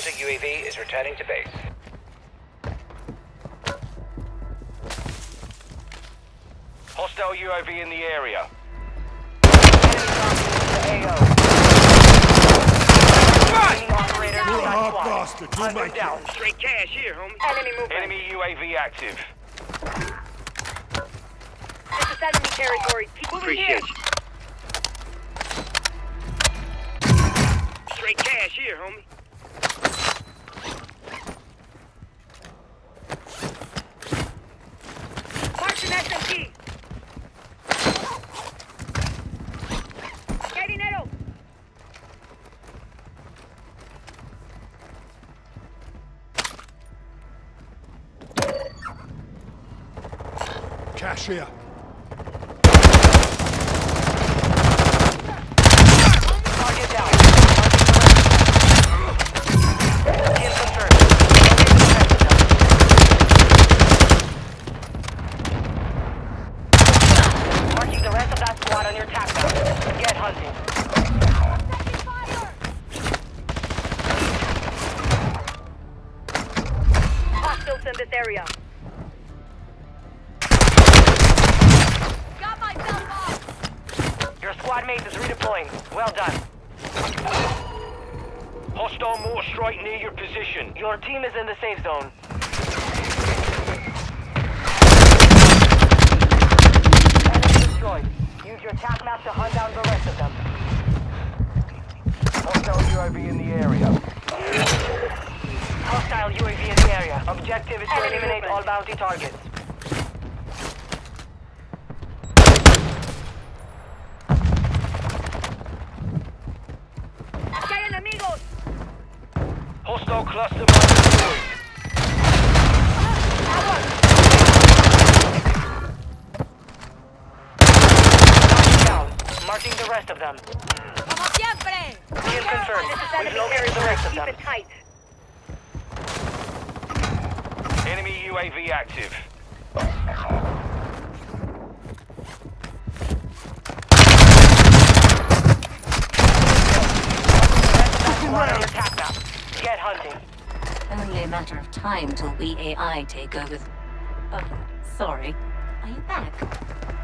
Counter UAV is returning to base. Hostile UAV in the area. Enemy AO. Operator, You're a hard squad. bastard. You'll Hunt them make down. it. Straight cash here, homie. Enemy movement. Enemy UAV active. This is enemy territory. Keep moving here. Appreciate you. Straight cash here, homie. March an SMG. Carinero. Cash here. Target down. Kill confirmed. Marking the rest of that squad on your tac map. Get hunting. Hostiles in this area. Got myself off. Your squad mate is redeploying. Well done. Hostile mortar strike near your position. Your team is in the safe zone. Enemy destroyed. Use your tac map to hunt down the rest of them. Hostile UAV in the area. Hostile UAV in the area. Objective is to Enemy eliminate movement. all bounty targets. Aquí hay enemigos. Hostile cluster mine destroyed. Target down. Marking the rest of them. Como siempre. Kill confirmed. This is We've enemy located the territory. rest of Keep them. it tight. Enemy UAV active. Squad on your tac map. Get hunting. Only a matter of time till we AI take over. Oh, sorry. Are you back?